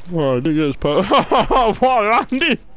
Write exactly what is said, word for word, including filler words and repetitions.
Oh, I did get his po- What, Andy?